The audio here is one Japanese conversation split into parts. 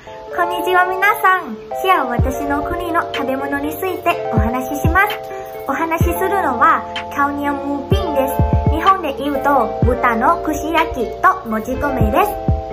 こんにちは皆さん。シェア私の国の食べ物についてお話しします。お話しするのはカオニャンムーピンです。日本で言うと豚の串焼きともち米です。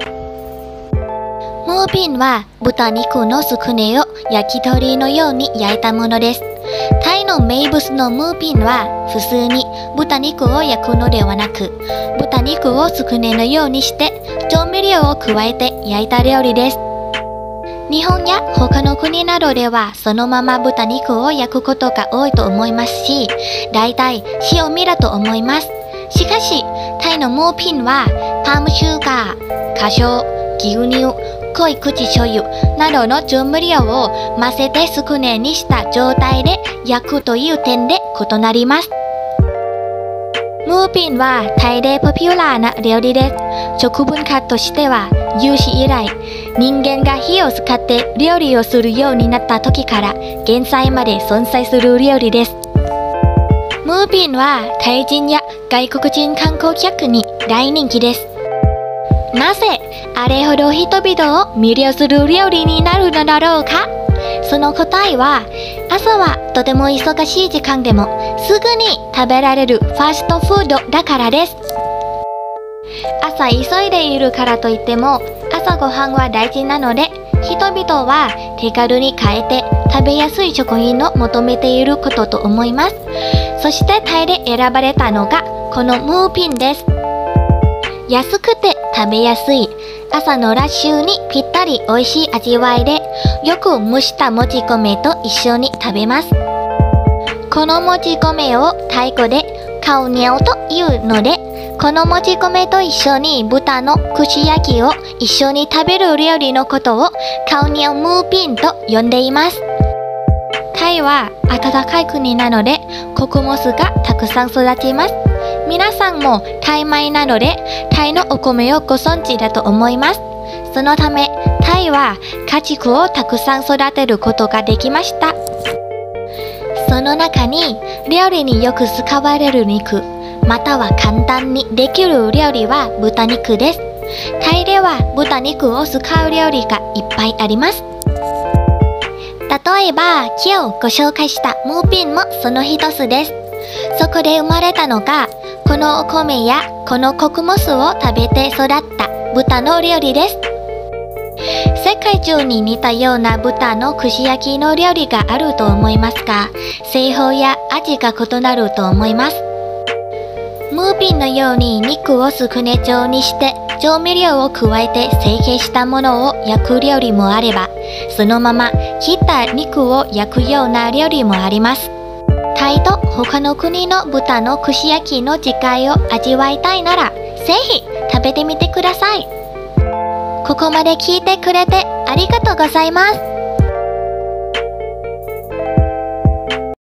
ムーピンは豚肉のつくねを焼き鳥のように焼いたものです。タイの名物のムーピンは普通に豚肉を焼くのではなく、豚肉をつくねのようにして調味料を加えて焼いた料理です。日本や他の国などではそのまま豚肉を焼くことが多いと思いますし、だいたい塩味だと思います。しかし、タイのムーピンはパームシュガー、花椒、牛乳、濃い口醤油などの調味料を混ぜてつくねにした状態で焼くという点で異なります。ムーピンはタイでポピュラーな料理です。食文化としては有史以来、人間が火を使って料理をするようになった時から現在まで存在する料理です。ムーピンはタイ人や外国人観光客に大人気です。なぜあれほど人々を魅了する料理になるのだろうか。その答えは、朝はとても忙しい時間でもすぐに食べられるファストフードだからです。朝急いでいるからといっても朝ごはんは大事なので、人々は手軽に買えて食べやすい食品を求めていることと思います。そしてタイで選ばれたのがこのムーピンです。安くて食べやすい、朝のラッシュにぴったり美味しい味わいで、よく蒸したもち米と一緒に食べます。このもち米をタイ語でカオニャオというので、このもち米と一緒に豚の串焼きを一緒に食べる料理のことをカオニャオムーピンと呼んでいます。タイは暖かい国なので穀物がたくさん育ちます。皆さんもタイ米なのでタイのお米をご存知だと思います。そのためタイは家畜をたくさん育てることができました。その中に料理によく使われる肉、または簡単にできる料理は豚肉です。タイでは豚肉を使う料理がいっぱいあります。例えば今日ご紹介したムーピンもその一つです。そこで生まれたのがこのお米やこの穀物を食べて育った豚の料理です。世界中に似たような豚の串焼きの料理があると思いますが、製法や味が異なると思います。ムーピンのように肉をつくね状にして調味料を加えて成形したものを焼く料理もあれば、そのまま切った肉を焼くような料理もあります。タイと他の国の豚の串焼きの違いを味わいたいなら、ぜひ食べてみてください。ここまで聞いてくれてありがとうございます。